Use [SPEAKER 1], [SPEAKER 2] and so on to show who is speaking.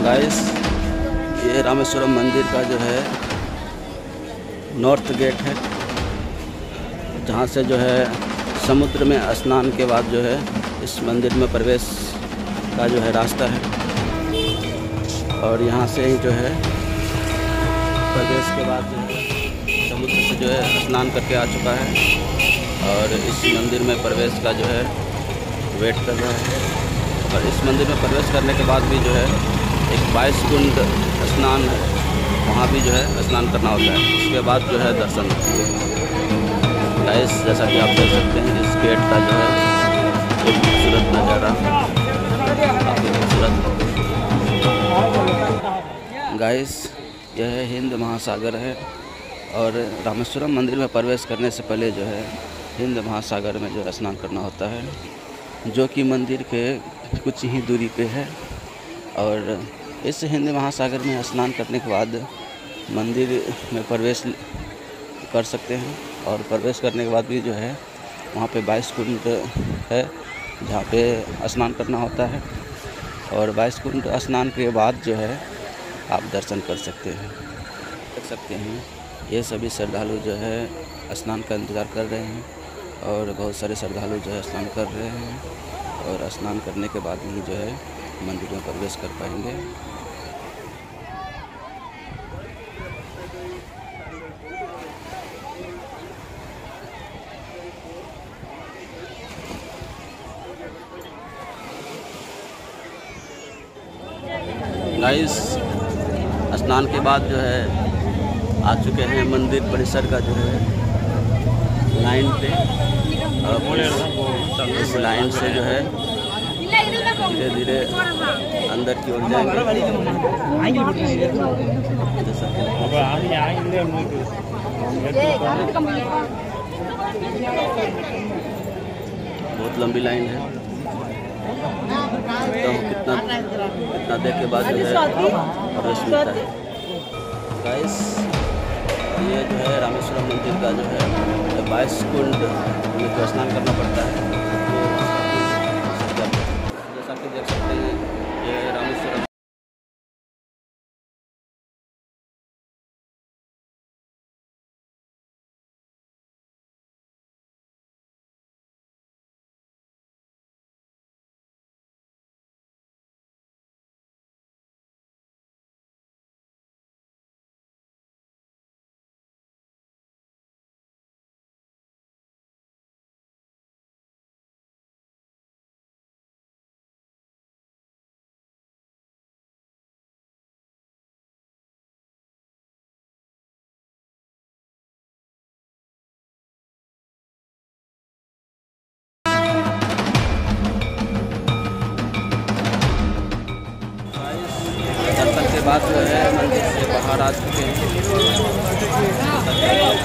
[SPEAKER 1] Guys, ये रामेश्वरम मंदिर का जो है नॉर्थ गेट है, जहाँ से जो है समुद्र में स्नान के बाद जो है इस मंदिर में प्रवेश का जो है रास्ता है। और यहाँ से ही जो है प्रवेश के बाद जो है समुद्र से जो है स्नान करके आ चुका है और इस मंदिर में प्रवेश का जो है वेट कर रहा है। और इस मंदिर में प्रवेश करने के बाद भी जो है एक 22 कुंड स्नान है, वहाँ भी जो है स्नान करना होता है। उसके बाद जो है दर्शन। गाइस, जैसा कि आप देख सकते हैं इस गेट का जो है एक खूबसूरत नज़ारा, काफ़ी खूबसूरत। गाइस, यह हिंद महासागर है और रामेश्वरम मंदिर में प्रवेश करने से पहले जो है हिंद महासागर में जो स्नान करना होता है, जो कि मंदिर के कुछ ही दूरी पे है। और इस हिंद महासागर में स्नान करने के बाद मंदिर में प्रवेश कर सकते हैं। और प्रवेश करने के बाद भी जो है वहाँ पे 22 कुंड है, जहाँ पे स्नान करना होता है। और 22 कुंड स्नान के बाद जो है आप दर्शन कर सकते हैं। देख सकते हैं ये सभी श्रद्धालु जो है स्नान का इंतज़ार कर रहे हैं और बहुत सारे श्रद्धालु जो है स्नान कर रहे हैं और स्नान करने के बाद ही जो है मंदिर में प्रवेश कर पाएंगे। गाइस, स्नान के बाद जो है आ चुके हैं मंदिर परिसर का जो है लाइन पे। इस लाइन से जो है धीरे धीरे अंदर की ओर जाएंगे। बहुत लंबी लाइन है, तो कितना देर के बाद जो है प्रवेश मिलता है। गाइस, ये जो है रामेश्वरम मंदिर का जो है 22 कुंड में जो स्नान करना पड़ता है। जैसा कि देख सकते हैं ये रामेश्वरम दर्शन के बाद जो है मंदिर से बाहर आ चुके हैं।